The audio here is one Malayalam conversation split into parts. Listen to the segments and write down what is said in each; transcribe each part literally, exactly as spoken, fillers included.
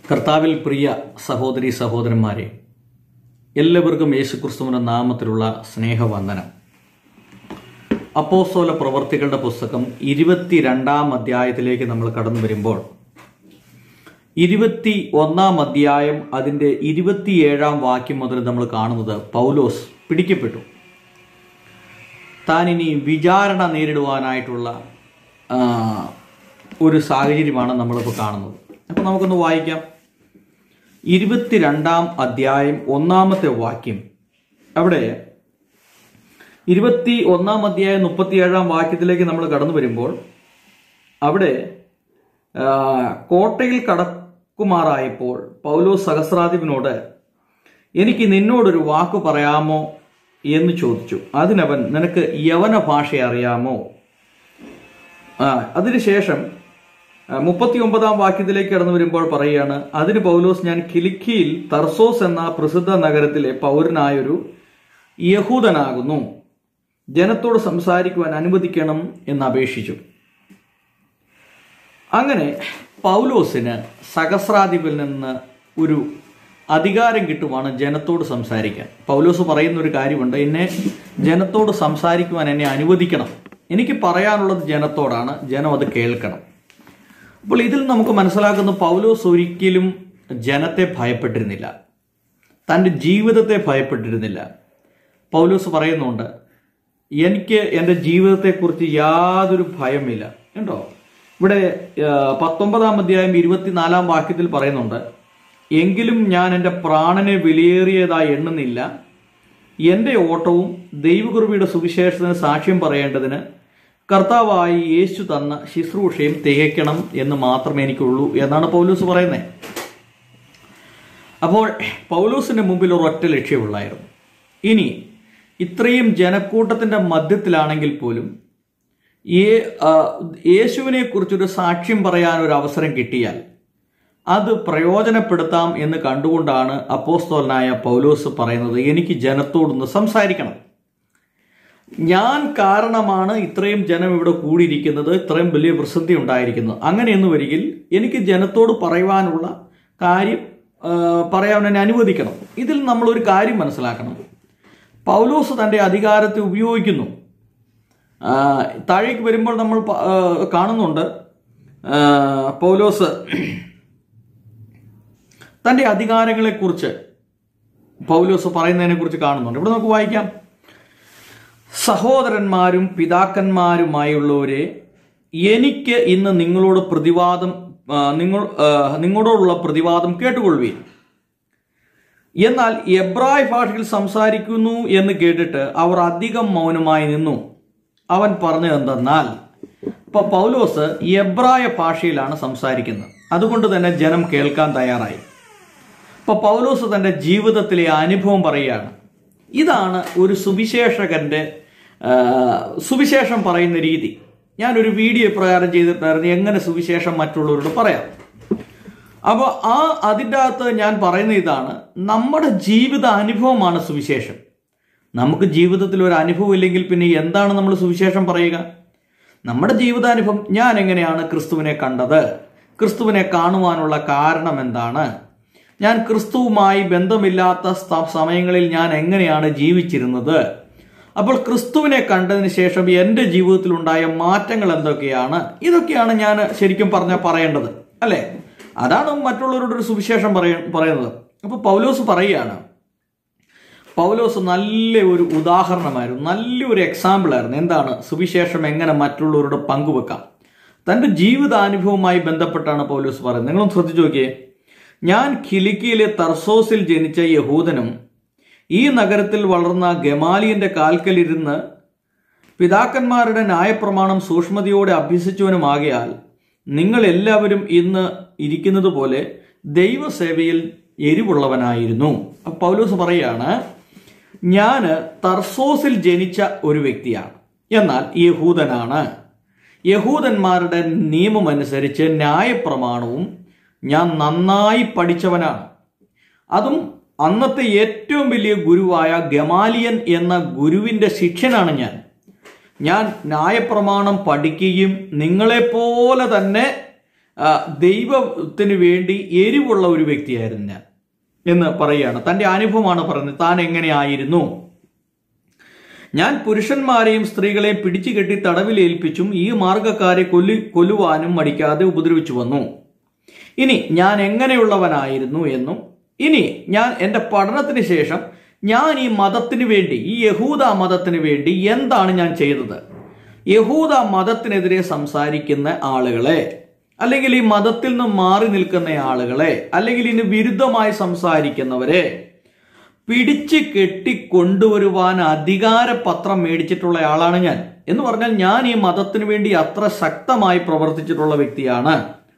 കർത്താവിൽ പ്രിയ സഹോദരി സഹോദരന്മാരെ, എല്ലാവർക്കും യേശുക്രിസ്തുവിന്റെ നാമത്തിലുള്ള സ്നേഹവന്ദനം. അപ്പോസ്തല പ്രവർത്തികളുടെ പുസ്തകം ഇരുപത്തിരണ്ടാം അധ്യായത്തിലേക്ക് നമ്മൾ കടന്നു വരുമ്പോൾ ഇരുപത്തി ഒന്നാം അധ്യായം അതിൻ്റെ ഇരുപത്തിയേഴാം വാക്യം മുതൽ നമ്മൾ കാണുന്നത് പൗലോസ് പിടിക്കപ്പെട്ടു. താൻ ഇനി വിചാരണ നേരിടുവാനായിട്ടുള്ള ഒരു സാഹചര്യമാണ് നമ്മളിപ്പോൾ കാണുന്നത്. അപ്പോൾ നമുക്കൊന്ന് വായിക്കാം. ഇരുപത്തിരണ്ടാം അധ്യായം ഒന്നാമത്തെ വാക്യം. അവിടെ ഇരുപത്തി ഒന്നാം അധ്യായം മുപ്പത്തിയേഴാം വാക്യത്തിലേക്ക് നമ്മൾ കടന്നു വരുമ്പോൾ അവിടെ കോട്ടയിൽ കടക്കുമാറായപ്പോൾ പൗലോസ് സഹസ്രാധിപനോട് എനിക്ക് നിന്നോടൊരു വാക്ക് പറയാമോ എന്ന് ചോദിച്ചു. അതിനവൻ, നിനക്ക് യവന ഭാഷ അറിയാമോ? ആ അതിനുശേഷം മുപ്പത്തി ഒമ്പതാം വാക്യത്തിലേക്ക് കടന്നു വരുമ്പോൾ പറയുകയാണ്, അതിന് പൗലോസ്, ഞാൻ കിലിക്കിയിൽ തർസോസ് എന്ന പ്രസിദ്ധ നഗരത്തിലെ പൗരനായൊരു യഹൂദനാകുന്നു, ജനത്തോട് സംസാരിക്കുവാൻ അനുവദിക്കണം എന്ന് അപേക്ഷിച്ചു. അങ്ങനെ പൗലോസിന് സഹസ്രാധിപനിൽ നിന്ന് ഒരു അധികാരം കിട്ടുവാണ് ജനത്തോട് സംസാരിക്കാൻ. പൗലോസ് പറയുന്ന ഒരു കാര്യമുണ്ട്, എന്നെ ജനത്തോട് സംസാരിക്കുവാൻ എന്നെ അനുവദിക്കണം, എനിക്ക് പറയാനുള്ളത് ജനത്തോടാണ്, ജനം അത് കേൾക്കണം. അപ്പോൾ ഇതിൽ നമുക്ക് മനസ്സിലാക്കുന്ന പൗലോസ് ഒരിക്കലും ജനത്തെ ഭയപ്പെട്ടിരുന്നില്ല, തൻ്റെ ജീവിതത്തെ ഭയപ്പെട്ടിരുന്നില്ല. പൗലോസ് പറയുന്നുണ്ട്, എനിക്ക് എൻ്റെ ജീവിതത്തെക്കുറിച്ച് യാതൊരു ഭയമില്ല കേട്ടോ. ഇവിടെ പത്തൊമ്പതാം അധ്യായം ഇരുപത്തിനാലാം വാക്യത്തിൽ പറയുന്നുണ്ട്, എങ്കിലും ഞാൻ എൻ്റെ പ്രാണനെ വിലയേറിയതായി എണ്ണുന്നില്ല, എൻ്റെ ഓട്ടവും ദൈവകൃപയുടെ സുവിശേഷത്തിന് സാക്ഷ്യം പറയേണ്ടതിന് കർത്താവായി യേശു തന്ന ശുശ്രൂഷയും തികയ്ക്കണം എന്ന് മാത്രമേ എനിക്കുള്ളൂ എന്നാണ് പൗലോസ് പറയുന്നത്. അപ്പോൾ പൗലോസിന്റെ മുമ്പിൽ ഒരൊറ്റ ലക്ഷ്യമുള്ളായിരുന്നു. ഇനി ഇത്രയും ജനക്കൂട്ടത്തിന്റെ മധ്യത്തിലാണെങ്കിൽ പോലും യേശുവിനെ കുറിച്ചൊരു സാക്ഷ്യം പറയാൻ ഒരു അവസരം കിട്ടിയാൽ അത് പ്രയോജനപ്പെടുത്താം എന്ന് കണ്ടുകൊണ്ടാണ് അപ്പോസ്തലനായ പൗലോസ് പറയുന്നത്, എനിക്ക് ജനത്തോടൊന്ന് സംസാരിക്കണം, ഞാൻ കാരണമാണ് ഇത്രയും ജനം ഇവിടെ കൂടിയിരിക്കുന്നത്, ഇത്രയും വലിയ പ്രസിദ്ധി ഉണ്ടായിരിക്കുന്നത്. അങ്ങനെയെന്ന് വരികിൽ എനിക്ക് ജനത്തോട് പറയുവാനുള്ള കാര്യം പറയാൻ എന്നെ അനുവദിക്കണം. ഇതിൽ നമ്മളൊരു കാര്യം മനസ്സിലാക്കണം, പൗലോസ് തൻ്റെ അധികാരത്തെ ഉപയോഗിക്കുന്നു. താഴേക്ക് വരുമ്പോൾ നമ്മൾ കാണുന്നുണ്ട്, പൗലോസ് തൻ്റെ അധികാരങ്ങളെക്കുറിച്ച് പൗലോസ് പറയുന്നതിനെ കുറിച്ച് കാണുന്നുണ്ട്. ഇവിടെ നമുക്ക് വായിക്കാം. സഹോദരന്മാരും പിതാക്കന്മാരുമായുള്ളവരെ, എനിക്ക് ഇന്ന് നിങ്ങളോട് പ്രതിവാദം നിങ്ങൾ നിങ്ങളോടുള്ള പ്രതിവാദം കേട്ടുകൊള്ളുവീൻ. എന്നാൽ എബ്രായ ഭാഷയിൽ സംസാരിക്കുന്നു എന്ന് കേട്ടിട്ട് അവർ അധികം മൗനമായി നിന്നു. അവൻ പറഞ്ഞത് എന്തെന്നാൽ, ഇപ്പൊ പൗലോസ് എബ്രായ ഭാഷയിലാണ് സംസാരിക്കുന്നത്, അതുകൊണ്ട് തന്നെ ജനം കേൾക്കാൻ തയ്യാറായി. ഇപ്പൊ പൗലോസ് തന്റെ ജീവിതത്തിലെ അനുഭവം പറയുകയാണ്. ഇതാണ് ഒരു സുവിശേഷകന്റെ സുവിശേഷം പറയുന്ന രീതി. ഞാനൊരു വീഡിയോ പ്രകാരം ചെയ്തിട്ടായിരുന്നു എങ്ങനെ സുവിശേഷം മറ്റുള്ളവരോട് പറയാം. അപ്പോൾ ആ അതിൻ്റെ അകത്ത് ഞാൻ പറയുന്ന ഇതാണ്, നമ്മുടെ ജീവിത അനുഭവമാണ് സുവിശേഷം. നമുക്ക് ജീവിതത്തിൽ ഒരു അനുഭവം ഇല്ലെങ്കിൽ പിന്നെ എന്താണ് നമ്മൾ സുവിശേഷം പറയുക? നമ്മുടെ ജീവിതാനുഭവം, ഞാൻ എങ്ങനെയാണ് ക്രിസ്തുവിനെ കണ്ടത്, ക്രിസ്തുവിനെ കാണുവാനുള്ള കാരണം എന്താണ്, ഞാൻ ക്രിസ്തുവുമായി ബന്ധമില്ലാത്ത സമയങ്ങളിൽ ഞാൻ എങ്ങനെയാണ് ജീവിച്ചിരുന്നത്, അപ്പോൾ ക്രിസ്തുവിനെ കണ്ടതിന് ശേഷം എൻ്റെ ജീവിതത്തിലുണ്ടായ മാറ്റങ്ങൾ എന്തൊക്കെയാണ്, ഇതൊക്കെയാണ് ഞാൻ ശരിക്കും പറഞ്ഞാൽ പറയേണ്ടത് അല്ലേ? അതാണ് മറ്റുള്ളവരോടൊരു സുവിശേഷം പറയ പറയുന്നത്. അപ്പോൾ പൗലോസ് പറയുകയാണ്, പൗലോസ് നല്ല ഒരു ഉദാഹരണമായിരുന്നു, നല്ലൊരു എക്സാമ്പിൾ ആയിരുന്നു. എന്താണ് സുവിശേഷം എങ്ങനെ മറ്റുള്ളവരോട് പങ്കുവെക്കാം, തൻ്റെ ജീവിതാനുഭവവുമായി ബന്ധപ്പെട്ടാണ് പൗലോസ് പറയുന്നത്. നിങ്ങളൊന്ന് ശ്രദ്ധിച്ചു നോക്കിയേ. ഞാൻ കിലിക്കിയിലെ തർസോസിൽ ജനിച്ച യഹൂദനും ഈ നഗരത്തിൽ വളർന്ന ഗമാലിയന്റെ കാൽക്കലിരുന്ന് പിതാക്കന്മാരുടെ ന്യായപ്രമാണം സൂക്ഷ്മതയോടെ അഭ്യസിച്ചവനുമാകയാൽ നിങ്ങൾ എല്ലാവരും ഇന്ന് ഇരിക്കുന്നത് പോലെ ദൈവസേവയിൽ എരിവുള്ളവനായിരുന്നു. പൗലോസ് പറയാണ്, ഞാൻ തർസോസിൽ ജനിച്ച ഒരു വ്യക്തിയാണ്, എന്നാൽ യഹൂദനാണ്. യഹൂദന്മാരുടെ നിയമമനുസരിച്ച് ന്യായപ്രമാണവും ഞാൻ നന്നായി പഠിച്ചവനാണ്. അതും അന്നത്തെ ഏറ്റവും വലിയ ഗുരുവായ ഗമാലിയൻ എന്ന ഗുരുവിന്റെ ശിഷ്യനാണ് ഞാൻ. ഞാൻ ന്യായപ്രമാണം പഠിക്കുകയും നിങ്ങളെപ്പോലെ തന്നെ ദൈവത്തിന് വേണ്ടി എരിവുള്ള ഒരു വ്യക്തിയായിരുന്നു ഞാൻ എന്ന് പറയുകയാണ്. തൻ്റെ അനുഭവമാണ് പറയുന്നത്. താൻ എങ്ങനെയായിരുന്നു? ഞാൻ പുരുഷന്മാരെയും സ്ത്രീകളെയും പിടിച്ചു കെട്ടി തടവിലേൽപ്പിച്ചും ഈ മാർഗക്കാരെ കൊല്ലി കൊല്ലുവാനും മടിക്കാതെ ഉപദ്രവിച്ചു വന്നു. ഇനി ഞാൻ എങ്ങനെയുള്ളവനായിരുന്നു എന്നും ഇനി ഞാൻ എൻ്റെ പഠനത്തിന് ശേഷം ഞാൻ ഈ മതത്തിന് വേണ്ടി, ഈ യഹൂദ മതത്തിന് വേണ്ടി എന്താണ് ഞാൻ ചെയ്തത്? യഹൂദ മതത്തിനെതിരെ സംസാരിക്കുന്ന ആളുകളെ, അല്ലെങ്കിൽ ഈ മതത്തിൽ നിന്ന് മാറി നിൽക്കുന്ന ആളുകളെ, അല്ലെങ്കിൽ ഇതിന് വിരുദ്ധമായി സംസാരിക്കുന്നവരെ പിടിച്ച് കെട്ടി കൊണ്ടുവരുവാൻ അധികാരപത്രം മേടിച്ചിട്ടുള്ള ആളാണ് ഞാൻ. എന്ന് പറഞ്ഞാൽ ഞാൻ ഈ മതത്തിന് വേണ്ടി അത്ര ശക്തമായി പ്രവർത്തിച്ചിട്ടുള്ള വ്യക്തിയാണ്.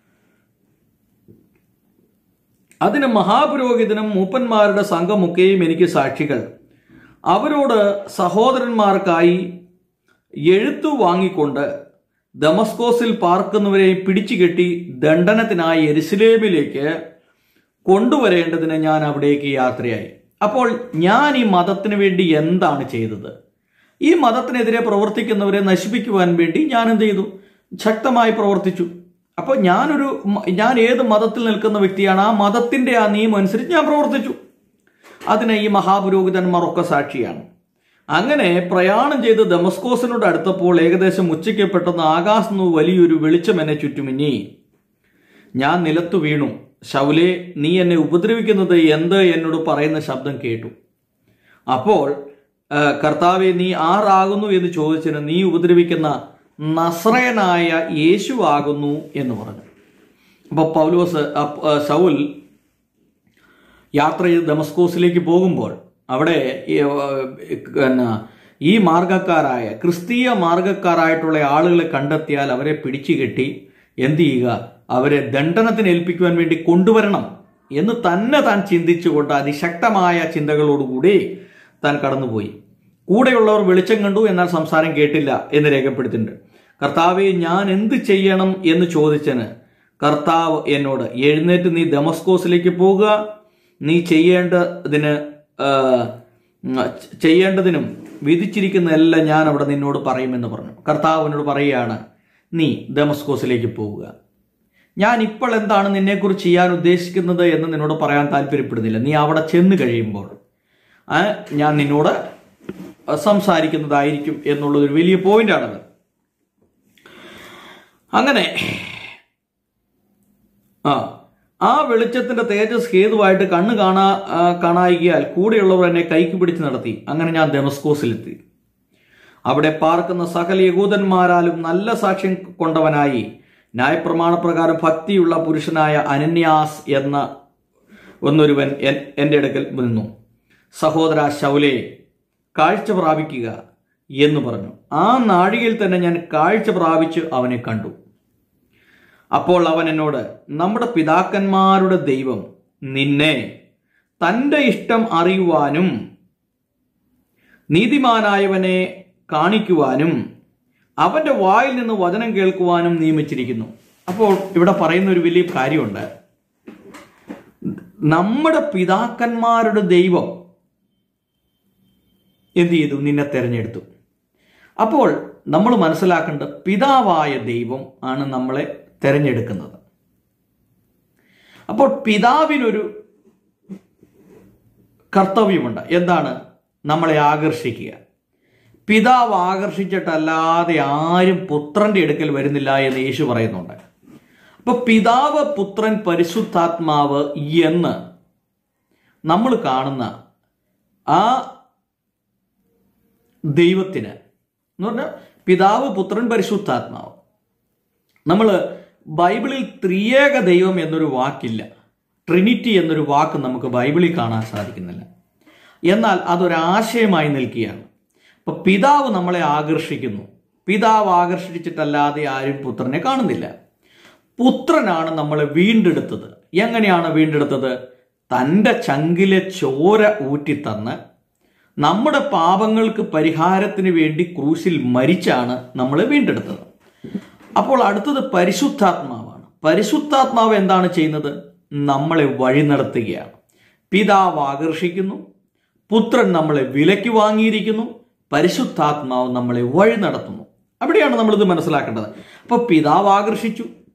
അതിന് മഹാപുരോഹിതനും മൂപ്പന്മാരുടെ സംഘമൊക്കെയും എനിക്ക് സാക്ഷികൾ. അവരോട് സഹോദരന്മാർക്കായി എഴുത്തു വാങ്ങിക്കൊണ്ട് ദമസ്കോസിൽ പാർക്കുന്നവരെ പിടിച്ചു കെട്ടി ദണ്ഡനത്തിനായി യെരുശലേമിലേക്ക് കൊണ്ടുവരേണ്ടതിന് ഞാൻ അവിടേക്ക് യാത്രയായി. അപ്പോൾ ഞാൻ ഈ മതത്തിന് വേണ്ടി എന്താണ് ചെയ്തത്? ഈ മതത്തിനെതിരെ പ്രവർത്തിക്കുന്നവരെ നശിപ്പിക്കുവാൻ വേണ്ടി ഞാൻ എന്ത് ചെയ്തു? ശക്തമായി പ്രവർത്തിച്ചു. അപ്പോൾ ഞാനൊരു ഞാൻ ഏത് മതത്തിൽ നിൽക്കുന്ന വ്യക്തിയാണ്, ആ മതത്തിന്റെ ആ നിയമം അനുസരിച്ച് ഞാൻ പ്രവർത്തിച്ചു. അതിന് ഈ മഹാപുരോഹിതന്മാരൊക്കെ സാക്ഷിയാണ്. അങ്ങനെ പ്രയാണം ചെയ്ത് ദമസ്കോസിനോട് അടുത്തപ്പോൾ ഏകദേശം ഉച്ചയ്ക്ക് പെട്ടെന്ന് ആകാശത്ത് നിന്ന് വലിയൊരു വെളിച്ചം എന്നെ ചുറ്റുമിന്നി. ഞാൻ നിലത്തു വീണു. ശൗലേ, നീ എന്നെ ഉപദ്രവിക്കുന്നത് എന്ത് എന്നോട് പറയുന്ന ശബ്ദം കേട്ടു. അപ്പോൾ കർത്താവെ, നീ ആരാകുന്നു എന്ന് ചോദിച്ചതിന് നീ ഉപദ്രവിക്കുന്ന നസ്രയനായ യേശു ആകുന്നു എന്ന് പറഞ്ഞു. അപ്പൊ പൗലോസ് ശൗൽ യാത്ര ചെയ്ത് ദമസ്കോസിലേക്ക് പോകുമ്പോൾ അവിടെ ഈ മാർഗക്കാരായ ക്രിസ്തീയ മാർഗക്കാരായിട്ടുള്ള ആളുകളെ കണ്ടെത്തിയാൽ അവരെ പിടിച്ചു കെട്ടി എന്ത് ചെയ്യുക? അവരെ ദണ്ഡനത്തിന് ഏൽപ്പിക്കുവാൻ വേണ്ടി കൊണ്ടുവരണം എന്ന് തന്നെ താൻ ചിന്തിച്ചുകൊണ്ട് അതിശക്തമായ ചിന്തകളോടുകൂടി താൻ കടന്നുപോയി. കൂടെയുള്ളവർ വെളിച്ചം കണ്ടു, എന്നാൽ സംസാരം കേട്ടില്ല എന്ന് രേഖപ്പെടുത്തിയിട്ടുണ്ട്. കർത്താവെ, ഞാൻ എന്ത് ചെയ്യണം എന്ന് ചോദിച്ചന് കർത്താവ് എന്നോട്, എഴുന്നേറ്റ് നീ ദമസ്കോസിലേക്ക് പോകുക, നീ ചെയ്യേണ്ടതിന് ചെയ്യേണ്ടതിനും വിധിച്ചിരിക്കുന്നതെല്ലാം ഞാൻ അവിടെ നിന്നോട് പറയുമെന്ന് പറഞ്ഞു. കർത്താവ് എന്നോട് പറയുകയാണ്, നീ ദമസ്കോസിലേക്ക് പോവുക. ഞാൻ ഇപ്പോൾ എന്താണ് നിന്നെക്കുറിച്ച് ചെയ്യാൻ ഉദ്ദേശിക്കുന്നത് എന്ന് നിന്നോട് പറയാൻ താല്പര്യപ്പെടുന്നില്ല. നീ അവിടെ ചെന്ന് കഴിയുമ്പോൾ ഞാൻ നിന്നോട് സംസാരിക്കുന്നതായിരിക്കും എന്നുള്ളതൊരു വലിയ പോയിന്റാണത്. അങ്ങനെ ആ ആ വെളിച്ചത്തിന്റെ തേജസ് ഹേതുവായിട്ട് കണ്ണ് കാണാ കാണായികയാൽ കൂടെയുള്ളവർ എന്നെ കൈക്ക് പിടിച്ച് നടത്തി. അങ്ങനെ ഞാൻ ദമസ്കോസിലെത്തി. അവിടെ പാർക്കുന്ന സകല യഹൂദന്മാരാലും നല്ല സാക്ഷ്യം കൊണ്ടവനായി ന്യായപ്രമാണപ്രകാരം ഭക്തിയുള്ള പുരുഷനായ അനന്യാസ് എന്ന ഒന്നൊരുവൻ എൻ്റെ അടുക്കൽ നിന്നു. സഹോദര ശൗലേ, കാഴ്ച പ്രാപിക്കുക എന്ന് പറഞ്ഞു. ആ നാഴികയിൽ തന്നെ ഞാൻ കാഴ്ച പ്രാപിച്ച് അവനെ കണ്ടു. അപ്പോൾ അവൻ എന്നോട്, നമ്മുടെ പിതാക്കന്മാരുടെ ദൈവം നിന്നെ തൻ്റെ ഇഷ്ടം അറിയുവാനും നീതിമാനായവനെ കാണിക്കുവാനും അവന്റെ വായിൽ നിന്ന് വചനം കേൾക്കുവാനും നിയമിച്ചിരിക്കുന്നു. അപ്പോൾ ഇവിടെ പറയുന്ന ഒരു വലിയ കാര്യമുണ്ട്. നമ്മുടെ പിതാക്കന്മാരുടെ ദൈവം എന്ത് ചെയ്തു? നിന്നെ തെരഞ്ഞെടുത്തു. അപ്പോൾ നമ്മൾ മനസ്സിലാക്കേണ്ടത് പിതാവായ ദൈവം ആണ് നമ്മളെ തെരഞ്ഞെടുക്കുന്നത്. അപ്പോൾ പിതാവിനൊരു കർത്തവ്യമുണ്ട്. എന്താണ്? നമ്മളെ ആകർഷിക്കുക. പിതാവ് ആകർഷിച്ചിട്ടല്ലാതെ ആരും പുത്രന്റെ അടുക്കൽ വരുന്നില്ല എന്ന് യേശു പറയുന്നുണ്ട്. അപ്പൊ പിതാവ്, പുത്രൻ, പരിശുദ്ധാത്മാവ് എന്ന് നമ്മൾ കാണുന്ന ആ ദൈവത്തിന് എന്ന് പറഞ്ഞാൽ പിതാവ്, പുത്രൻ, പരിശുദ്ധാത്മാവ്. നമ്മൾ ബൈബിളിൽ ത്രിയേക ദൈവം എന്നൊരു വാക്കില്ല. ട്രിനിറ്റി എന്നൊരു വാക്ക് നമുക്ക് ബൈബിളിൽ കാണാൻ സാധിക്കുന്നില്ല. എന്നാൽ അതൊരാശയമായി നിൽക്കുകയാണ്. അപ്പൊ പിതാവ് നമ്മളെ ആകർഷിക്കുന്നു. പിതാവ് ആകർഷിച്ചിട്ടല്ലാതെ ആരും പുത്രനെ കാണുന്നില്ല. പുത്രനാണ് നമ്മളെ വീണ്ടെടുത്തത്. എങ്ങനെയാണ് വീണ്ടെടുത്തത്? തൻ്റെ ചങ്കിലെ ചോര ഊറ്റിത്തന്ന് നമ്മുടെ പാപങ്ങൾക്ക് പരിഹാരത്തിന് വേണ്ടി ക്രൂശിൽ മരിച്ചാണ് നമ്മളെ വീണ്ടെടുത്തത്. അപ്പോൾ അടുത്തത് പരിശുദ്ധാത്മാവാണ്. പരിശുദ്ധാത്മാവ് എന്താണ് ചെയ്യുന്നത്? നമ്മളെ വഴി നടത്തുകയാണ്. പിതാവ് ആകർഷിക്കുന്നു, പുത്രൻ നമ്മളെ വിലയ്ക്ക് വാങ്ങിയിരിക്കുന്നു, പരിശുദ്ധാത്മാവ് നമ്മളെ വഴി നടത്തുന്നു. അവിടെയാണ് നമ്മളിത് മനസ്സിലാക്കേണ്ടത്. അപ്പൊ പിതാവ് ആകർഷിച്ചു,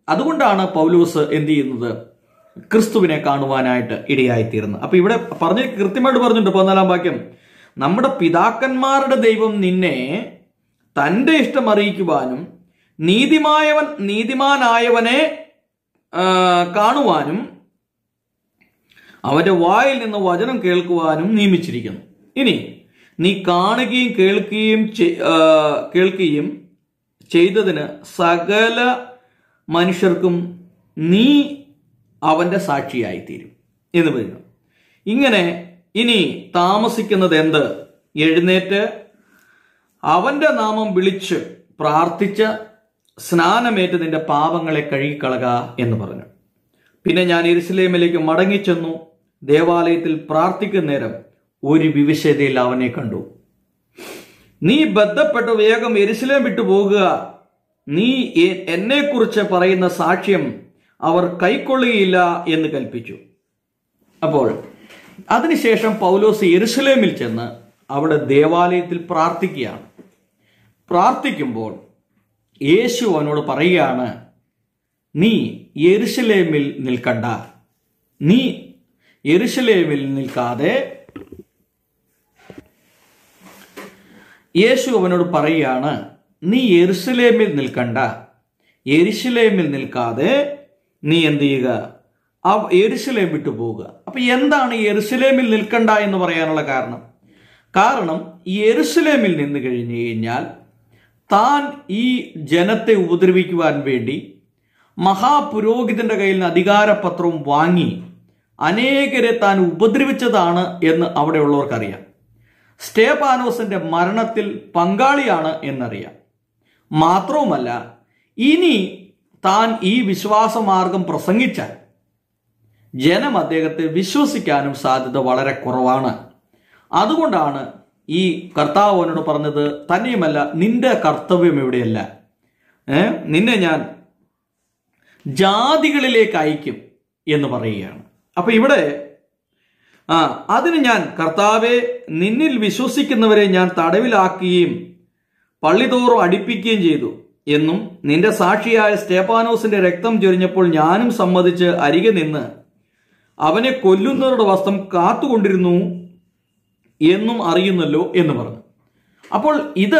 അതുകൊണ്ടാണ് പൗലോസ് എന്ത് ചെയ്യുന്നത്, ക്രിസ്തുവിനെ കാണുവാനായിട്ട് ഇടയായിത്തീരുന്നത്. അപ്പൊ ഇവിടെ പറഞ്ഞ കൃത്യമായിട്ട് പറഞ്ഞിട്ടുണ്ട് പതിനാലാം വാക്യം, നമ്മുടെ പിതാക്കന്മാരുടെ ദൈവം നിന്നെ തന്റെ ഇഷ്ടം അറിയിക്കുവാനും നീതിമായവൻ നീതിമാനായവനെ കാണുവാനും അവന്റെ വായിൽ നിന്ന് വചനം കേൾക്കുവാനും നിയമിച്ചിരിക്കുന്നു. ഇനി നീ കാണുകയും കേൾക്കുകയും കേൾക്കുകയും ചെയ്തതിന് സകല മനുഷ്യർക്കും നീ അവന്റെ സാക്ഷിയായിത്തീരും എന്ന് പറയുന്നു. ഇങ്ങനെ ഇനി താമസിക്കുന്നത് എന്ത്? എഴുന്നേറ്റ് അവന്റെ നാമം വിളിച്ച് പ്രാർത്ഥിച്ച് സ്നാനമേറ്റ് നിന്റെ പാപങ്ങളെ കഴുകിക്കളക എന്ന് പറഞ്ഞു. പിന്നെ ഞാൻ യെരുശലേമിലേക്ക് മടങ്ങിച്ചെന്നു. ദേവാലയത്തിൽ പ്രാർത്ഥിക്കുന്ന നേരം ഒരു വിവിശതയിൽ അവനെ കണ്ടു. നീ ബന്ധപ്പെട്ട് വേഗം യെരുശലേം വിട്ടു പോകുക, നീ എന്നെക്കുറിച്ച് പറയുന്ന സാക്ഷ്യം അവർ കൈക്കൊള്ളുകയില്ല എന്ന് കൽപ്പിച്ചു. അപ്പോൾ അതിനുശേഷം പൗലോസ് യെരുശലേമിൽ ചെന്ന് അവിടെ ദേവാലയത്തിൽ പ്രാർത്ഥിക്കുകയാണ്. പ്രാർത്ഥിക്കുമ്പോൾ യേശു അവനോട് പറയുകയാണ്, നീ യെരുശലേമിൽ നിൽക്കണ്ട, നീ യെരുശലേമിൽ നിൽക്കാതെ യേശു അവനോട് പറയുകയാണ് നീ യെരുശലേമിൽ നിൽക്കണ്ട, യെരുശലേമിൽ നിൽക്കാതെ നീ എന്ത് ചെയ്യുക, ആ യെരുശലേം വിട്ടു പോവുക. അപ്പൊ എന്താണ് യെരുശലേമിൽ നിൽക്കണ്ട എന്ന് പറയാനുള്ള കാരണം? കാരണം യെരുശലേമിൽ നിന്ന് കഴിഞ്ഞു കഴിഞ്ഞാൽ താൻ ഈ ജനത്തെ ഉപദ്രവിക്കുവാൻ വേണ്ടി മഹാപുരോഹിതന്റെ കയ്യിൽ നിന്ന് അധികാരപത്രവും വാങ്ങി അനേകരെ താൻ ഉപദ്രവിച്ചതാണ് എന്ന് അവിടെയുള്ളവർക്കറിയാം. സ്തേഫാനോസിന്റെ മരണത്തിൽ പങ്കാളിയാണ് എന്നറിയാം. മാത്രവുമല്ല, ഇനി താൻ ഈ വിശ്വാസമാർഗം പ്രസംഗിച്ചാൽ ജനം അദ്ദേഹത്തെ വിശ്വസിക്കാനും സാധ്യത വളരെ കുറവാണ്. അതുകൊണ്ടാണ് ഈ കർത്താവ് അവനോട് പറഞ്ഞത്, തന്നെയുമല്ല നിന്റെ കർത്തവ്യം എവിടെയല്ല, ഏഹ് നിന്നെ ഞാൻ ജാതികളിലേക്ക് അയക്കും എന്ന് പറയുകയാണ്. അപ്പൊ ഇവിടെ ആ അതിന് ഞാൻ കർത്താവെ നിന്നിൽ വിശ്വസിക്കുന്നവരെ ഞാൻ തടവിലാക്കുകയും പള്ളിതോറും അടിപ്പിക്കുകയും ചെയ്തു എന്നും നിന്റെ സാക്ഷിയായ സ്തേഫാനോസിന്റെ രക്തം ചൊരിഞ്ഞപ്പോൾ ഞാനും സമ്മതിച്ച് അരികെ നിന്ന് അവനെ കൊല്ലുന്നവരുടെ വസ്ത്രം കാത്തുകൊണ്ടിരുന്നു എന്നും അറിയുന്നല്ലോ എന്ന് പറഞ്ഞു. അപ്പോൾ ഇത്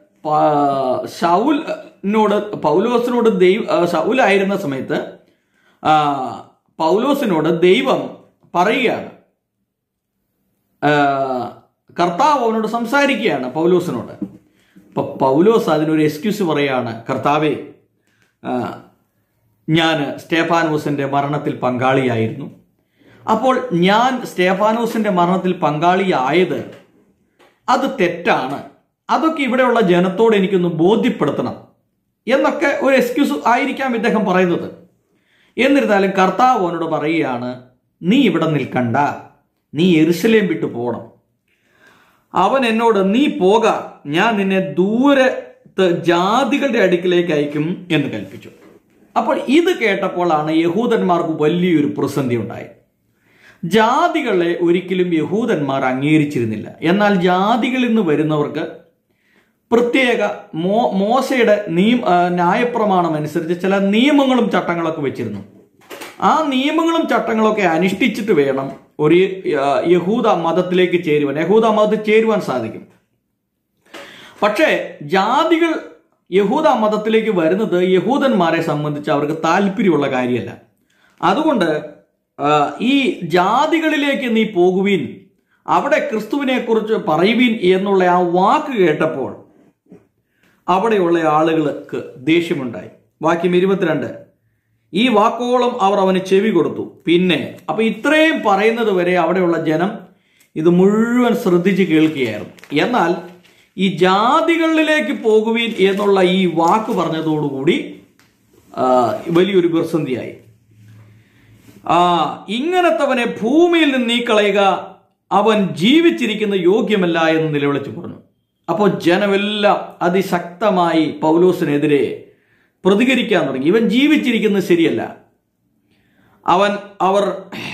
ശൗലിനോട് പൗലോസിനോട് ദൈവ ശൗലായിരുന്ന സമയത്ത് പൗലോസിനോട് ദൈവം പറയുകയാണ്, കർത്താവ് അവനോട് സംസാരിക്കുകയാണ് പൗലോസിനോട്. അപ്പൊ പൗലോസ് അതിനൊരു എക്സ്ക്യൂസ് പറയാണ്, കർത്താവേ ഞാൻ സ്തേഫാനോസിന്റെ മരണത്തിൽ പങ്കാളിയായിരുന്നു. അപ്പോൾ ഞാൻ സ്തേഫാനോസിന്റെ മരണത്തിൽ പങ്കാളിയായത് അത് തെറ്റാണ്, അതൊക്കെ ഇവിടെയുള്ള ജനത്തോട് എനിക്കൊന്ന് ബോധ്യപ്പെടുത്തണം എന്നൊക്കെ ഒരു എക്സ്ക്യൂസ് ആയിരിക്കാം ഇദ്ദേഹം പറയുന്നത്. എന്നിരുന്നാലും കർത്താവ് അവനോട് പറയുകയാണ്, നീ ഇവിടെ നിൽക്കണ്ട, നീ യെരുശലേം വിട്ടു പോകണം. അവൻ എന്നോട് നീ പോക, ഞാൻ നിന്നെ ദൂരത്ത് ജാതികളുടെ അടുക്കിലേക്ക് അയക്കും എന്ന് കൽപ്പിച്ചു. അപ്പോൾ ഇത് കേട്ടപ്പോഴാണ് യഹൂദന്മാർക്ക് വലിയൊരു പ്രതിസന്ധി ഉണ്ടായത്. ജാതികളെ ഒരിക്കലും യഹൂദന്മാർ അംഗീകരിച്ചിരുന്നില്ല. എന്നാൽ ജാതികളിൽ നിന്ന് വരുന്നവർക്ക് പ്രത്യേക മോ മോശയുടെ നിയമ ന്യായപ്രമാണം അനുസരിച്ച് ചില നിയമങ്ങളും ചട്ടങ്ങളൊക്കെ വെച്ചിരുന്നു. ആ നിയമങ്ങളും ചട്ടങ്ങളൊക്കെ അനുഷ്ഠിച്ചിട്ട് വേണം ഒരു യഹൂദ മതത്തിലേക്ക് ചേരുവാൻ, യഹൂദ മതത്തിൽ ചേരുവാൻ സാധിക്കും. പക്ഷേ ജാതികൾ യഹൂദ മതത്തിലേക്ക് വരുന്നത് യഹൂദന്മാരെ സംബന്ധിച്ച് അവർക്ക് താല്പര്യമുള്ള കാര്യമല്ല. അതുകൊണ്ട് ഈ ജാതികളിലേക്ക് നീ പോകുവീൻ, അവിടെ ക്രിസ്തുവിനെ കുറിച്ച് പറയുവീൻ എന്നുള്ള ആ വാക്ക് കേട്ടപ്പോൾ അവിടെയുള്ള ആളുകൾക്ക് ദേഷ്യമുണ്ടായി. വാക്യം ഇരുപത്തിരണ്ട്, ഈ വാക്കോളം അവർ അവന് ചെവി കൊടുത്തു. പിന്നെ അപ്പൊ ഇത്രയും പറയുന്നത് വരെ അവിടെയുള്ള ജനം ഇത് മുഴുവൻ ശ്രദ്ധിച്ച് കേൾക്കുകയായിരുന്നു. എന്നാൽ ഈ ജാതികളിലേക്ക് പോകുവീൻ എന്നുള്ള ഈ വാക്ക് പറഞ്ഞതോടുകൂടി വലിയൊരു പ്രതിസന്ധിയായി. ആ ഇങ്ങനത്തവനെ ഭൂമിയിൽ നിന്ന് നീക്കളയുക, അവൻ ജീവിച്ചിരിക്കുന്ന യോഗ്യമല്ല എന്ന് നിലവിളിച്ചു പറഞ്ഞു. അപ്പോൾ ജനമെല്ലാം അതിശക്തമായി പൗലോസിനെതിരെ പ്രതികരിക്കാൻ തുടങ്ങി. ഇവൻ ജീവിച്ചിരിക്കുന്നത് ശരിയല്ല. അവൻ അവർ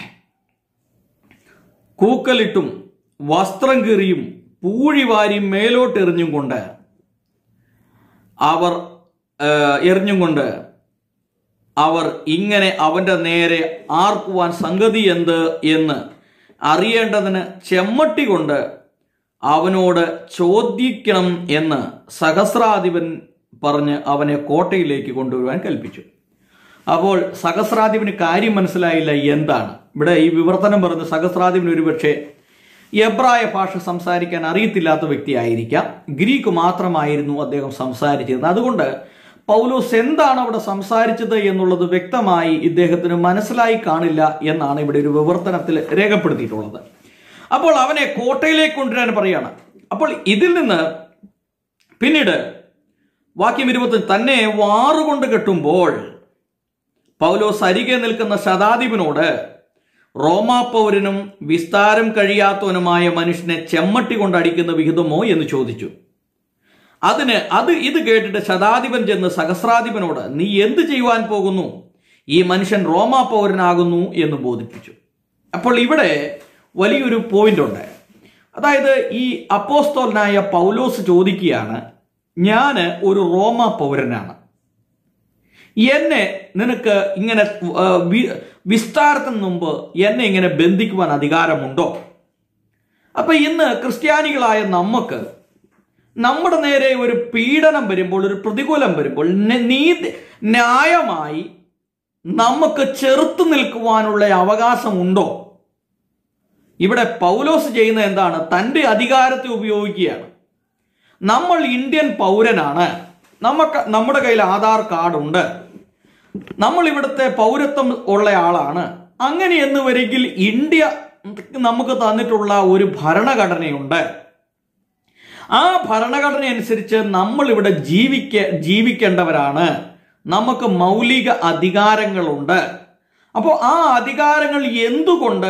കൂക്കലിട്ടും വസ്ത്രം കീറിയും പൂഴിവാരിയും മേലോട്ടെറിഞ്ഞും കൊണ്ട് അവർ എറിഞ്ഞും കൊണ്ട് അവർ ഇങ്ങനെ അവന്റെ നേരെ ആർക്കുവാൻ സംഗതി എന്ത് എന്ന് അറിയേണ്ടതിന് ചെമ്മട്ടി കൊണ്ട് അവനോട് ചോദിക്കണം എന്ന് സഹസ്രാധിപൻ പറഞ്ഞ് അവനെ കോട്ടയിലേക്ക് കൊണ്ടുവരുവാൻ കൽപ്പിച്ചു. അപ്പോൾ സഹസ്രാധിപന് കാര്യം മനസ്സിലായില്ല എന്താണ് ഇവിടെ ഈ വിവർത്തനം പറഞ്ഞ സഹസ്രാധിപൻ ഒരുപക്ഷെ എബ്രായ ഭാഷ സംസാരിക്കാൻ അറിയത്തില്ലാത്ത വ്യക്തിയായിരിക്കാം. ഗ്രീക്ക് മാത്രമായിരുന്നു അദ്ദേഹം സംസാരിച്ചിരുന്നത്. അതുകൊണ്ട് പൗലോസ് എന്താണ് അവിടെ സംസാരിച്ചത് എന്നുള്ളത് വ്യക്തമായി ഇദ്ദേഹത്തിന് മനസ്സിലായി കാണില്ല എന്നാണ് ഇവിടെ ഒരു വിവർത്തനത്തിൽ രേഖപ്പെടുത്തിയിട്ടുള്ളത്. അപ്പോൾ അവനെ കോട്ടയിലേക്ക് കൊണ്ടുവരാൻ പറയാണ്. അപ്പോൾ ഇതിൽ നിന്ന് പിന്നീട് വാക്യം ഇരുപത്തി തന്നെ വാറുകൊണ്ട് കെട്ടുമ്പോൾ പൗലോസ് അരികെ നിൽക്കുന്ന ശതാധിപനോട് റോമാ പൗരനും വിസ്താരം കഴിയാത്തവനുമായ മനുഷ്യനെ ചെമ്മട്ടി കൊണ്ട് അടിക്കുന്ന വിഹിതമോ എന്ന് ചോദിച്ചു. അതിന് അത് ഇത് കേട്ടിട്ട് ശതാധിപൻ ചെന്ന് സഹസ്രാധിപനോട് നീ എന്ത് ചെയ്യുവാൻ പോകുന്നു? ഈ മനുഷ്യൻ റോമാ പൗരനാകുന്നു എന്ന് ബോധിപ്പിച്ചു. അപ്പോൾ ഇവിടെ വലിയൊരു പോയിന്റ് ഉണ്ട്. അതായത് ഈ അപ്പോസ്തലനായ പൗലോസ് ചോദിക്കുകയാണ്, ഞാൻ ഒരു റോമാ പൗരനാണ്, എന്നെ നിനക്ക് ഇങ്ങനെ വിസ്താരത്തിന് മുമ്പ് എന്നെ ഇങ്ങനെ ബന്ധിക്കുവാൻ അധികാരമുണ്ടോ? അപ്പൊ ഇന്ന് ക്രിസ്ത്യാനികളായ നമുക്ക് നമ്മുടെ നേരെ ഒരു പീഡനം വരുമ്പോൾ, ഒരു പ്രതികൂലം വരുമ്പോൾ നീതി ന്യായമായി നമുക്ക് ചെറുത്തു നിൽക്കുവാനുള്ള അവകാശമുണ്ടോ? ഇവിടെ പൗലോസ് ചെയ്യുന്ന എന്താണ്? തൻ്റെ അധികാരത്തെ ഉപയോഗിക്കുകയാണ്. നമ്മൾ ഇന്ത്യൻ പൗരനാണ്, നമുക്ക് നമ്മുടെ കയ്യിൽ ആധാർ കാർഡുണ്ട്, നമ്മൾ ഇവിടുത്തെ പൗരത്വം ഉള്ള ആളാണ്. അങ്ങനെ എന്ന് വരെങ്കിൽ ഇന്ത്യ നമുക്ക് തന്നിട്ടുള്ള ഒരു ഭരണഘടനയുണ്ട്. ആ ഭരണഘടന അനുസരിച്ച് നമ്മൾ ഇവിടെ ജീവിക്ക ജീവിക്കേണ്ടവരാണ്. നമുക്ക് മൗലിക അധികാരങ്ങളുണ്ട്. അപ്പോൾ ആ അധികാരങ്ങൾ എന്തുകൊണ്ട്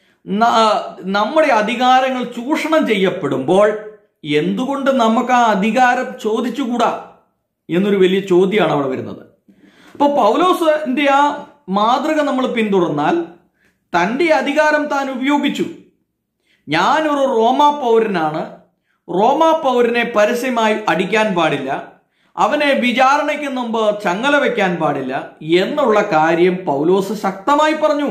നമ്മുടെ അധികാരങ്ങൾ ചൂഷണം ചെയ്യപ്പെടുമ്പോൾ എന്തുകൊണ്ട് നമുക്ക് ആ അധികാരം ചോദിച്ചുകൂടാ എന്നൊരു വലിയ ചോദ്യമാണ് അവിടെ വരുന്നത്. അപ്പോൾ പൗലോസിന്റെ ആ മാതൃക നമ്മൾ പിന്തുടർന്നാൽ തൻ്റെ അധികാരം താൻ ഉപയോഗിച്ചു. ഞാനൊരു റോമാ പൗരനാണ്, റോമാ പൗരനെ പരസ്യമായി അടിക്കാൻ പാടില്ല, അവനെ വിചാരണയ്ക്ക് മുമ്പ് ചങ്ങല വെക്കാൻ പാടില്ല എന്നുള്ള കാര്യം പൗലോസ് ശക്തമായി പറഞ്ഞു.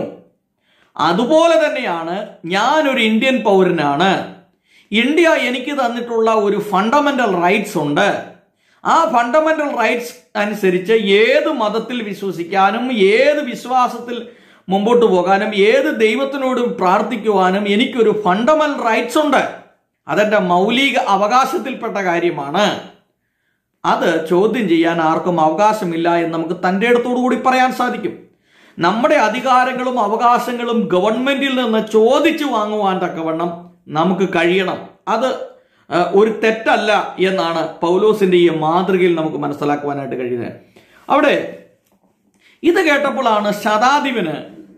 അതുപോലെ തന്നെയാണ് ഞാനൊരു ഇന്ത്യൻ പൗരനാണ്, ഇന്ത്യ എനിക്ക് തന്നിട്ടുള്ള ഒരു ഫണ്ടമെന്റൽ റൈറ്റ്സ് ഉണ്ട്. ആ ഫണ്ടമെന്റൽ റൈറ്റ്സ് അനുസരിച്ച് ഏത് മതത്തിൽ വിശ്വസിക്കാനും ഏത് വിശ്വാസത്തിൽ മുമ്പോട്ട് പോകാനും ഏത് ദൈവത്തിനോടും പ്രാർത്ഥിക്കുവാനും എനിക്കൊരു ഫണ്ടമെന്റൽ റൈറ്റ്സ് ഉണ്ട്. അതെന്റെ മൗലിക അവകാശത്തിൽപ്പെട്ട കാര്യമാണ്. അത് ചോദ്യം ചെയ്യാൻ ആർക്കും അവകാശമില്ല എന്ന് നമുക്ക് തൻ്റെ അടുത്തോടു കൂടി പറയാൻ സാധിക്കും. നമ്മുടെ അധികാരങ്ങളും അവകാശങ്ങളും ഗവൺമെന്റിൽ നിന്ന് ചോദിച്ചു വാങ്ങുവാൻ തക്കവണ്ണം നമുക്ക് കഴിയണം. അത് ഒരു തെറ്റല്ല എന്നാണ് പൗലോസിന്റെ ഈ മാതൃകയിൽ നമുക്ക് മനസ്സിലാക്കുവാനായിട്ട് കഴിയുന്നത്. അവിടെ ഇത് കേട്ടപ്പോഴാണ് ശതാധിപന്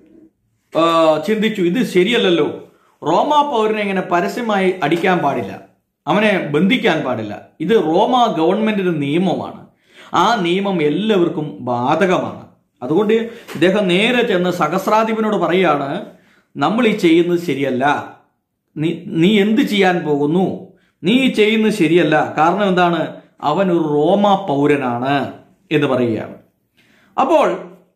ചിന്തിച്ചു, ഇത് ശരിയല്ലല്ലോ, റോമാ പൗരനെ ഇങ്ങനെ പരസ്യമായി അടിക്കാൻ പാടില്ല, അവനെ ബന്ധിക്കാൻ പാടില്ല. ഇത് റോമാ ഗവൺമെന്റിന്റെ നിയമമാണ്. ആ നിയമം എല്ലാവർക്കും ബാധകമാണ്. അതുകൊണ്ട് ഇദ്ദേഹം നേരെ ചെന്ന് സഹസ്രാധിപനോട് പറയാണ്, നമ്മൾ ഈ ചെയ്യുന്നത് ശരിയല്ല, നീ നീ എന്ത് ചെയ്യാൻ പോകുന്നു, നീ ചെയ്യുന്നത് ശരിയല്ല. കാരണം എന്താണ്? അവൻ ഒരു റോമാ പൗരനാണ് എന്ന് പറയുകയാണ്. അപ്പോൾ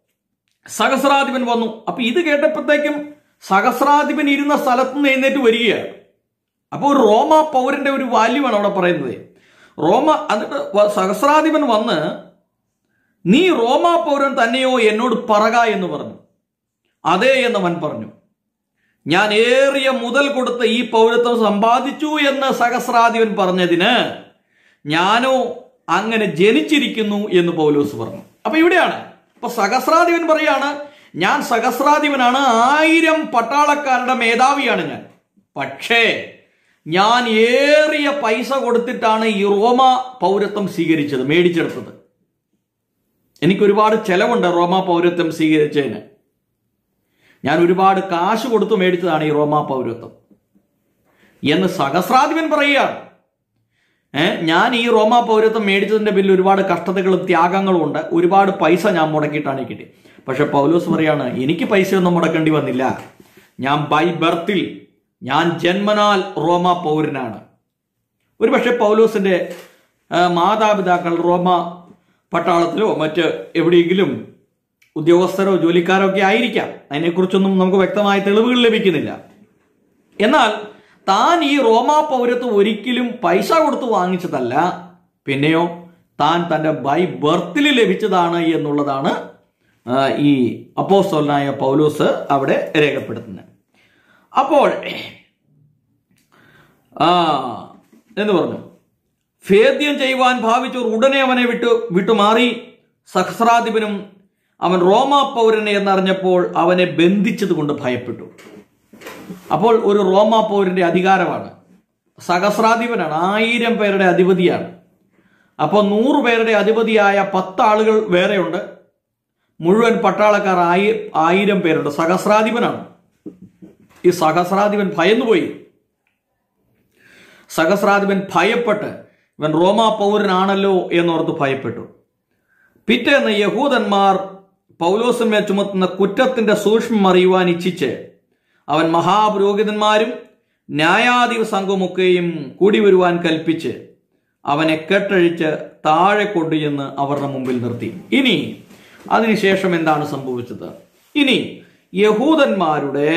സഹസ്രാധിപൻ വന്നു. അപ്പൊ ഇത് കേട്ടപ്പോഴത്തേക്കും സഹസ്രാധിപൻ ഇരുന്ന സ്ഥലത്ത് നിന്ന് എഴുന്നേറ്റ് വരികയാണ്. അപ്പോൾ ഒരു റോമാ പൗരന്റെ ഒരു വാല്യൂവാണ് അവിടെ പറയുന്നത്. റോമ എന്നിട്ട് സഹസ്രാധിപൻ വന്ന് നീ റോമാ പൗരൻ തന്നെയോ എന്നോട് പറക എന്ന് പറഞ്ഞു. അതേ എന്നവൻ പറഞ്ഞു. ഞാൻ ഏറിയ മുതൽ കൊടുത്ത് ഈ പൗരത്വം സമ്പാദിച്ചു എന്ന് സഹസ്രാധിപൻ പറഞ്ഞതിന് ഞാനോ അങ്ങനെ ജനിച്ചിരിക്കുന്നു എന്ന് പൗലോസ് പറഞ്ഞു. അപ്പൊ ഇവിടെയാണ് അപ്പൊ സഹസ്രാധിപൻ പറയാണ്, ഞാൻ സഹസ്രാധിപനാണ്, ആയിരം പട്ടാളക്കാരുടെ മേധാവിയാണ് ഞാൻ, പക്ഷേ ഞാൻ ഏറിയ പൈസ കൊടുത്തിട്ടാണ് ഈ റോമ പൗരത്വം സ്വീകരിച്ചത്, മേടിച്ചെടുത്തത്. എനിക്ക് ഒരുപാട് ചെലവുണ്ട് റോമാ പൗരത്വം സ്വീകരിച്ചതിന്. ഞാൻ ഒരുപാട് കാശ് കൊടുത്തു മേടിച്ചതാണ് ഈ റോമാ പൗരത്വം എന്ന് സഹസ്രാധിപൻ പറയുകയാണ്. ഏഹ് ഞാൻ ഈ റോമാ പൗരത്വം മേടിച്ചതിന്റെ പേരിൽ ഒരുപാട് കഷ്ടതകളും ത്യാഗങ്ങളും ഉണ്ട്, ഒരുപാട് പൈസ ഞാൻ മുടക്കിയിട്ടാണ് കിട്ടിയത്. പക്ഷെ പൗലോസ് പറയാണ്, എനിക്ക് പൈസയൊന്നും മുടക്കേണ്ടി വന്നില്ല, ഞാൻ ബൈ ബർത്തിൽ, ഞാൻ ജന്മനാൽ റോമാ പൗരനാണ്. ഒരു പക്ഷെ പൗലോസിന്റെ മാതാപിതാക്കൾ റോമ പട്ടാളത്തിലോ മറ്റ് എവിടെയെങ്കിലും ഉദ്യോഗസ്ഥരോ ജോലിക്കാരോ ഒക്കെ ആയിരിക്കാം. അതിനെക്കുറിച്ചൊന്നും നമുക്ക് വ്യക്തമായ തെളിവുകൾ ലഭിക്കുന്നില്ല. എന്നാൽ താൻ ഈ റോമാ പൗരത്വം ഒരിക്കലും പൈസ കൊടുത്ത് വാങ്ങിച്ചതല്ല, പിന്നെയോ താൻ തൻ്റെ ബൈ ബർത്തിൽ ലഭിച്ചതാണ് എന്നുള്ളതാണ് ഈ അപ്പോസ്തലനായ പൗലോസ് അവിടെ രേഖപ്പെടുത്തുന്നത്. അപ്പോൾ ആ എന്ന് പറഞ്ഞു, ഭേദ്യം ചെയ്യുവാൻ ഭാവിച്ചവർ ഉടനെ അവനെ വിട്ടു വിട്ടുമാറി. സഹസ്രാധിപനും അവൻ റോമാ പൗരനെ എന്നറിഞ്ഞപ്പോൾ അവനെ ബന്ധിച്ചത് കൊണ്ട് ഭയപ്പെട്ടു. അപ്പോൾ ഒരു റോമാ പൗരന്റെ അധികാരമാണ്, സഹസ്രാധിപനാണ്, ആയിരം പേരുടെ അധിപതിയാണ്. അപ്പോൾ നൂറ് പേരുടെ അധിപതിയായ പത്ത് ആളുകൾ വേറെയുണ്ട്, മുഴുവൻ പട്ടാളക്കാർ ആയി ആയിരം പേരുണ്ട്. സഹസ്രാധിപനാണ്. ഈ സഹസ്രാധിപൻ ഭയന്നുപോയി. സഹസ്രാധിപൻ ഭയപ്പെട്ട് ഇവൻ റോമാ പൗരനാണല്ലോ എന്നോർത്ത് ഭയപ്പെട്ടു. പിറ്റേന്ന് യഹൂദന്മാർ പൗലോസിന്മേൽ ചുമത്തുന്ന കുറ്റത്തിന്റെ സൂക്ഷ്മം അറിയുവാൻ ഇച്ഛിച്ച് അവൻ മഹാപുരോഹിതന്മാരും ന്യായാധിപ സംഘമൊക്കെയും കൂടി വരുവാൻ കൽപ്പിച്ച് അവനെ കെട്ടഴിച്ച് താഴെ കൊണ്ടുചെന്ന് അവരുടെ മുമ്പിൽ നിർത്തി. ഇനി അതിനുശേഷം എന്താണ് സംഭവിച്ചത്? ഇനി യഹൂദന്മാരുടെ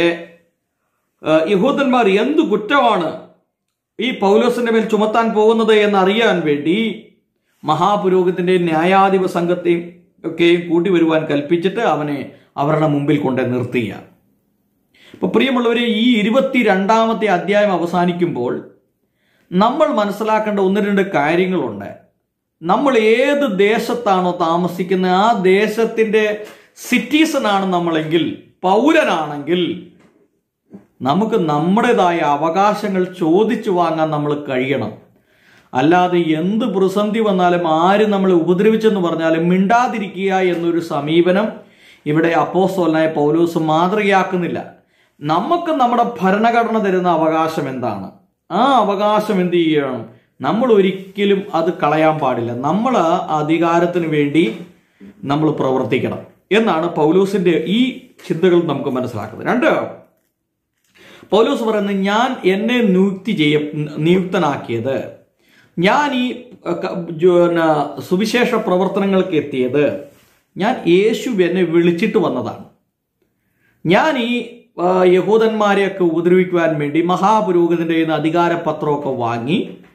യഹൂദന്മാർ എന്ത് കുറ്റമാണ് ഈ പൗലോസിന്റെ മേൽ ചുമത്താൻ പോകുന്നത് എന്നറിയാൻ വേണ്ടി മഹാപുരോഹിതന്റെ ന്യായാധിപ സംഘത്തെയും ഒക്കെയും കൂട്ടി വരുവാൻ കൽപ്പിച്ചിട്ട് അവനെ അവരുടെ മുമ്പിൽ കൊണ്ട് നിർത്തുക. ഇപ്പൊ പ്രിയമുള്ളവരെ, ഈ ഇരുപത്തി രണ്ടാമത്തെ അധ്യായം അവസാനിക്കുമ്പോൾ നമ്മൾ മനസ്സിലാക്കേണ്ട ഒന്ന് രണ്ട് കാര്യങ്ങളുണ്ട്. നമ്മൾ ഏത് ദേശത്താണോ താമസിക്കുന്നത് ആ ദേശത്തിന്റെ സിറ്റിസൺ ആണ് നമ്മളെങ്കിൽ, പൗരനാണെങ്കിൽ നമുക്ക് നമ്മുടേതായ അവകാശങ്ങൾ ചോദിച്ചു വാങ്ങാൻ നമ്മൾ കഴിയണം. അല്ലാതെ എന്ത് പ്രതിസന്ധി വന്നാലും ആര് നമ്മളെ ഉപദ്രവിച്ചെന്ന് പറഞ്ഞാലും മിണ്ടാതിരിക്കുക എന്നൊരു സമീപനം ഇവിടെ അപ്പോസ്തലനായ പൗലോസ് മാതൃകയാക്കുന്നില്ല. നമുക്ക് നമ്മുടെ ഭരണഘടന തരുന്ന അവകാശം എന്താണ്? ആ അവകാശം എന്ത് ചെയ്യണം? നമ്മൾ ഒരിക്കലും അത് കളയാൻ പാടില്ല. നമ്മൾ ആ അധികാരത്തിന് വേണ്ടി നമ്മൾ പ്രവർത്തിക്കണം എന്നാണ് പൗലോസിന്റെ ഈ ചിന്തകൾ നമുക്ക് മനസ്സിലാക്കുന്നത്. രണ്ട്, പൗലോസ് പറയുന്നത്, ഞാൻ എന്നെ നിയുക്തി ചെയ്യ നിയുക്തനാക്കിയത്, ഞാൻ ഈ സുവിശേഷ പ്രവർത്തനങ്ങൾക്ക് എത്തിയത്, ഞാൻ യേശു എന്നെ വിളിച്ചിട്ട് വന്നതാണ്. ഞാൻ ഈ യഹൂദന്മാരെയൊക്കെ ഉപദ്രവിക്കുവാൻ വേണ്ടി മഹാപുരോഹിതന്റെ കയ്യിൽ നിന്ന് അധികാരപത്രമൊക്കെ വാങ്ങി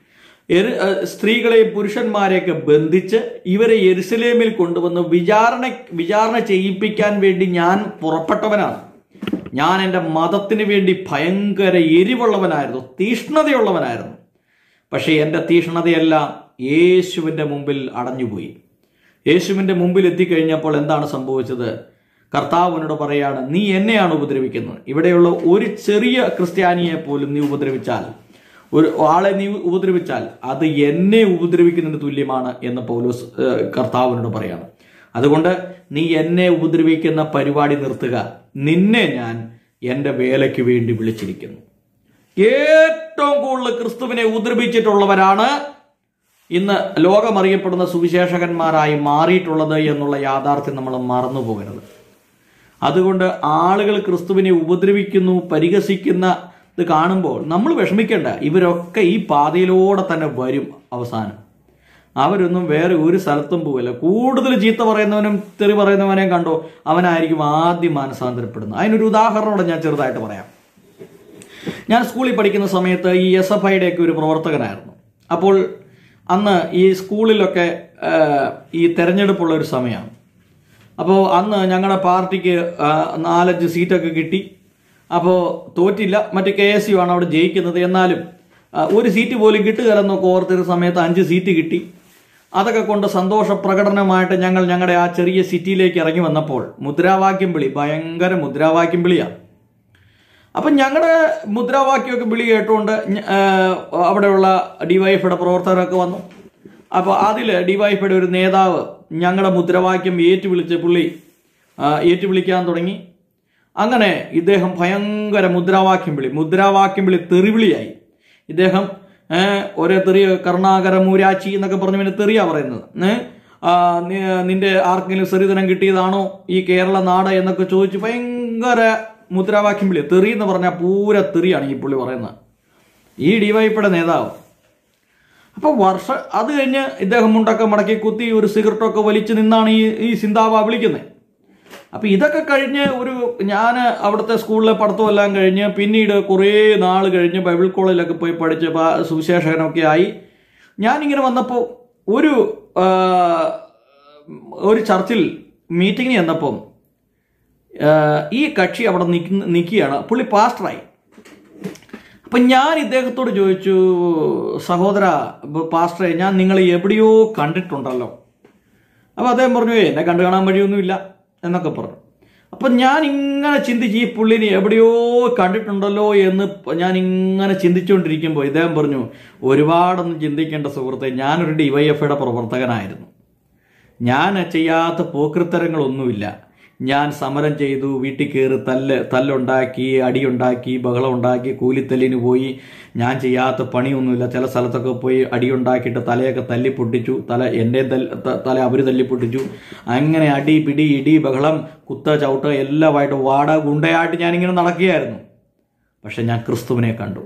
സ്ത്രീകളെയും പുരുഷന്മാരെയൊക്കെ ബന്ധിച്ച് ഇവരെ യെരുശലേമിൽ കൊണ്ടുവന്ന് വിചാരണ വിചാരണ ചെയ്യിപ്പിക്കാൻ വേണ്ടി ഞാൻ പുറപ്പെട്ടവനാണ്. ഞാൻ എൻ്റെ മതത്തിന് വേണ്ടി ഭയങ്കര എരിവുള്ളവനായിരുന്നു, തീഷ്ണതയുള്ളവനായിരുന്നു. പക്ഷേ എൻ്റെ തീഷ്ണതയെല്ലാം യേശുവിൻ്റെ മുമ്പിൽ അടഞ്ഞുപോയി. യേശുവിൻ്റെ മുമ്പിൽ എത്തിക്കഴിഞ്ഞപ്പോൾ എന്താണ് സംഭവിച്ചത്? കർത്താവിനോട് പറയാണ്, നീ എന്നെയാണ് ഉപദ്രവിക്കുന്നത്. ഇവിടെയുള്ള ഒരു ചെറിയ ക്രിസ്ത്യാനിയെ പോലും നീ ഉപദ്രവിച്ചാൽ, ഒരു ആളെ നീ ഉപദ്രവിച്ചാൽ അത് എന്നെ ഉപദ്രവിക്കുന്നതിന് തുല്യമാണ് എന്ന് പൗലോസ് കർത്താവിനോട് പറയാണ്. അതുകൊണ്ട് നീ എന്നെ ഉപദ്രവിക്കുന്ന പരിപാടി നിർത്തുക, നിന്നെ ഞാൻ എൻ്റെ വേലയ്ക്ക് വേണ്ടി വിളിച്ചിരിക്കുന്നു. ഏറ്റവും കൂടുതൽ ക്രിസ്തുവിനെ ഉപദ്രവിച്ചിട്ടുള്ളവരാണ് ഇന്ന് ലോകമറിയപ്പെടുന്ന സുവിശേഷകന്മാരായി മാറിയിട്ടുള്ളത് എന്നുള്ള യാഥാർത്ഥ്യം നമ്മൾ മറന്നു പോകരുത്. അതുകൊണ്ട് ആളുകൾ ക്രിസ്തുവിനെ ഉപദ്രവിക്കുന്നു, പരിഹസിക്കുന്ന ഇത് കാണുമ്പോൾ നമ്മൾ വിഷമിക്കേണ്ട. ഇവരൊക്കെ ഈ പാതയിലൂടെ തന്നെ വരും. അവസാനം അവരൊന്നും വേറെ ഒരു സ്ഥലത്തും പോവില്ല. കൂടുതൽ ചീത്ത പറയുന്നവനും തെറി പറയുന്നവനെയും കണ്ടോ അവനായിരിക്കും ആദ്യം മാനസാന്തരപ്പെടുന്നത്. അതിനൊരു ഉദാഹരണത്തോടെ ഞാൻ ചെറുതായിട്ട് പറയാം. ഞാൻ സ്കൂളിൽ പഠിക്കുന്ന സമയത്ത് ഈ എസ് എഫ് ഐയുടെ ഒക്കെ ഒരു പ്രവർത്തകനായിരുന്നു. അപ്പോൾ അന്ന് ഈ സ്കൂളിലൊക്കെ ഈ തെരഞ്ഞെടുപ്പുള്ള ഒരു സമയമാണ്. അപ്പോൾ അന്ന് ഞങ്ങളുടെ പാർട്ടിക്ക് നാലഞ്ച് സീറ്റൊക്കെ കിട്ടി. അപ്പോൾ തോറ്റില്ല, മറ്റേ കെ എസ് യു ആണ് അവിടെ ജയിക്കുന്നത്. എന്നാലും ഒരു സീറ്റ് പോലും കിട്ടുകയെന്നൊക്കെ ഓർത്തൊരു സമയത്ത് അഞ്ച് സീറ്റ് കിട്ടി. അതൊക്കെ കൊണ്ട് സന്തോഷ പ്രകടനമായിട്ട് ഞങ്ങൾ ഞങ്ങളുടെ ആ ചെറിയ സിറ്റിയിലേക്ക് ഇറങ്ങി വന്നപ്പോൾ മുദ്രാവാക്യം വിളി, ഭയങ്കര മുദ്രാവാക്യം വിളിയാണ്. അപ്പം ഞങ്ങളുടെ മുദ്രാവാക്യമൊക്കെ വിളി കേട്ടുകൊണ്ട് അവിടെയുള്ള ഡിവൈഎഫ്ഐയുടെ പ്രവർത്തകരൊക്കെ വന്നു. അപ്പോൾ അതിൽ ഡിവൈഎഫ്ഐയുടെ ഒരു നേതാവ് ഞങ്ങളുടെ മുദ്രാവാക്യം ഏറ്റുവിളിച്ച് പുള്ളി ഏറ്റുവിളിക്കാൻ തുടങ്ങി. അങ്ങനെ ഇദ്ദേഹം ഭയങ്കര മുദ്രാവാക്യം വിളി മുദ്രാവാക്യം വിളി തെറിവിളിയായി. ഇദ്ദേഹം ഒരേ തെറി കർണാകര മൂരാച്ചി എന്നൊക്കെ പറഞ്ഞ് പിന്നെ തെറിയാ പറയുന്നത്. നിന്റെ ആർക്കെങ്കിലും സ്ത്രീധനം കിട്ടിയതാണോ ഈ കേരള നാട് എന്നൊക്കെ ചോദിച്ച് ഭയങ്കര മുദ്രാവാക്യം വിളി. തെറി എന്ന് പറഞ്ഞാൽ പൂര തെറിയാണ് ഈ പുള്ളി പറയുന്നത്, ഈ ഡിവൈഎഫ്ഐയുടെ നേതാവ്. അപ്പോൾ വർഷ അത് കഴിഞ്ഞ് ഇദ്ദേഹം മുണ്ടൊക്കെ മടക്കി കുത്തി ഒരു സിഗരറ്റൊക്കെ വലിച്ചു നിന്നാണ് ഈ ഈ സിന്താബ വിളിക്കുന്നത്. അപ്പം ഇതൊക്കെ കഴിഞ്ഞ് ഒരു ഞാൻ അവിടുത്തെ സ്കൂളിലെ പഠിത്തമെല്ലാം കഴിഞ്ഞ് പിന്നീട് കുറേ നാൾ കഴിഞ്ഞ് ബൈബിൾ കോളേജിലൊക്കെ പോയി പഠിച്ച് സുവിശേഷകനൊക്കെ ആയി ഞാനിങ്ങനെ വന്നപ്പോൾ ഒരു ഒരു ചർച്ചിൽ മീറ്റിങ്ങിന് ചെന്നപ്പം ഈ കക്ഷി അവിടെ നിൽക്കുന്ന നിൽക്കുകയാണ്. പുള്ളി പാസ്റ്ററായി. അപ്പം ഞാൻ ഇദ്ദേഹത്തോട് ചോദിച്ചു, സഹോദര പാസ്റ്ററെ, ഞാൻ നിങ്ങളെ എവിടെയോ കണ്ടിട്ടുണ്ടല്ലോ. അപ്പോൾ അദ്ദേഹം പറഞ്ഞു, എന്നെ കണ്ടു കാണാൻ വഴിയൊന്നുമില്ല എന്നൊക്കെ പറഞ്ഞു. അപ്പം ഞാൻ ഇങ്ങനെ ചിന്തിച്ച് ഈ പുള്ളിനെ എവിടെയോ കണ്ടിട്ടുണ്ടല്ലോ എന്ന് ഞാൻ ഇങ്ങനെ ചിന്തിച്ചുകൊണ്ടിരിക്കുമ്പോൾ ഇദ്ദേഹം പറഞ്ഞു, ഒരുപാടൊന്നും ചിന്തിക്കേണ്ട സുഹൃത്തെ, ഞാനൊരു ഡി വൈ എഫ് ഐയുടെ പ്രവർത്തകനായിരുന്നു. ഞാൻ ചെയ്യാത്ത പോക്കൃത്തരങ്ങളൊന്നുമില്ല. ഞാൻ സമരം ചെയ്തു, വീട്ടിൽ കയറി തല്ല് തല്ലുണ്ടാക്കി, അടിയുണ്ടാക്കി, ബഹളം ഉണ്ടാക്കി, കൂലിത്തല്ലിന് പോയി. ഞാൻ ചെയ്യാത്ത പണിയൊന്നുമില്ല. ചില സ്ഥലത്തൊക്കെ പോയി അടിയുണ്ടാക്കിയിട്ട് തലയൊക്കെ തല്ലി പൊട്ടിച്ചു. തല എൻ്റെ തല അവർ തല്ലി പൊട്ടിച്ചു. അങ്ങനെ അടി പിടി ഇടി ബഹളം കുത്ത ചവിട്ട് എല്ലാമായിട്ട് വാട ഗുണ്ടയായിട്ട് ഞാനിങ്ങനെ നടക്കുകയായിരുന്നു. പക്ഷെ ഞാൻ ക്രിസ്തുവിനെ കണ്ടു.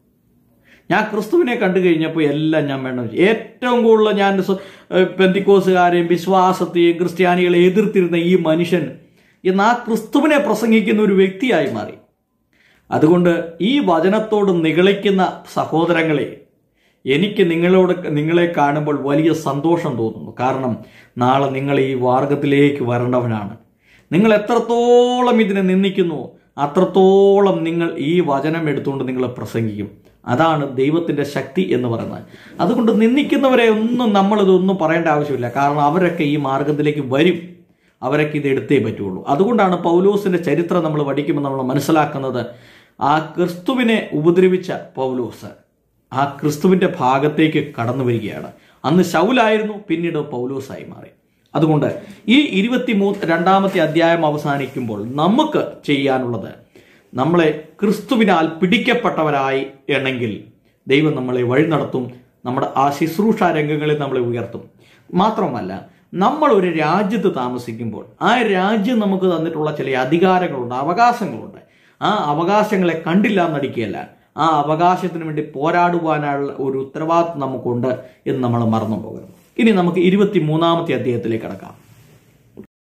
ഞാൻ ക്രിസ്തുവിനെ കണ്ടു കഴിഞ്ഞപ്പോൾ എല്ലാം ഞാൻ വേണ്ട. ഏറ്റവും കൂടുതൽ ഞാൻ പെന്തിക്കോസുകാരെയും വിശ്വാസത്തെയും ക്രിസ്ത്യാനികളെ എതിർത്തിരുന്ന ഈ മനുഷ്യൻ ഇന്ന് ആ ക്രിസ്തുവിനെ പ്രസംഗിക്കുന്ന ഒരു വ്യക്തിയായി മാറി. അതുകൊണ്ട് ഈ വചനത്തോട് നിഗളിക്കുന്ന സഹോദരങ്ങളെ, എനിക്ക് നിങ്ങളോട് നിങ്ങളെ കാണുമ്പോൾ വലിയ സന്തോഷം തോന്നുന്നു. കാരണം നാളെ നിങ്ങൾ ഈ മാർഗത്തിലേക്ക് വരേണ്ടവനാണ്. നിങ്ങൾ എത്രത്തോളം ഇതിനെ നിന്ദിക്കുന്നു അത്രത്തോളം നിങ്ങൾ ഈ വചനം എടുത്തുകൊണ്ട് നിങ്ങൾ പ്രസംഗിക്കും. അതാണ് ദൈവത്തിൻ്റെ ശക്തി എന്ന് പറയുന്നത്. അതുകൊണ്ട് നിന്ദിക്കുന്നവരെ ഒന്നും നമ്മളിതൊന്നും പറയേണ്ട ആവശ്യമില്ല. കാരണം അവരൊക്കെ ഈ മാർഗത്തിലേക്ക് വരും. അവരൊക്കെ ഇത് എടുത്തേ പറ്റുള്ളൂ. അതുകൊണ്ടാണ് പൗലോസിൻ്റെ ചരിത്രം നമ്മൾ പഠിക്കുമ്പോൾ നമ്മൾ മനസ്സിലാക്കുന്നത്, ആ ക്രിസ്തുവിനെ ഉപദ്രവിച്ച പൗലോസ് ആ ക്രിസ്തുവിൻ്റെ ഭാഗത്തേക്ക് കടന്നു വരികയാണ്. അന്ന് ശൗലായിരുന്നു, പിന്നീട് പൗലോസായി മാറി. അതുകൊണ്ട് ഈ ഇരുപത്തി മൂന്ന് രണ്ടാമത്തെ അധ്യായം അവസാനിക്കുമ്പോൾ നമുക്ക് ചെയ്യാനുള്ളത്, നമ്മളെ ക്രിസ്തുവിനാൽ പിടിക്കപ്പെട്ടവരായി എണെങ്കിൽ ദൈവം നമ്മളെ വഴി നടത്തും. നമ്മുടെ ആ ശുശ്രൂഷ രംഗങ്ങളിൽ നമ്മളെ ഉയർത്തും. മാത്രമല്ല, നമ്മൾ ഒരു രാജ്യത്ത് താമസിക്കുമ്പോൾ ആ രാജ്യം നമുക്ക് തന്നിട്ടുള്ള ചില അധികാരങ്ങളുണ്ട്, അവകാശങ്ങളുണ്ട്. ആ അവകാശങ്ങളെ കണ്ടില്ല എന്നടിക്കുകയല്ല, ആ അവകാശത്തിന് വേണ്ടി പോരാടുവാനുള്ള ഒരു ഉത്തരവാദിത്വം നമുക്കുണ്ട് എന്ന് നമ്മൾ മറന്നു പോകരുത്. ഇനി നമുക്ക് ഇരുപത്തി മൂന്നാമത്തെ അധ്യായത്തിലേക്ക് കടക്കാം.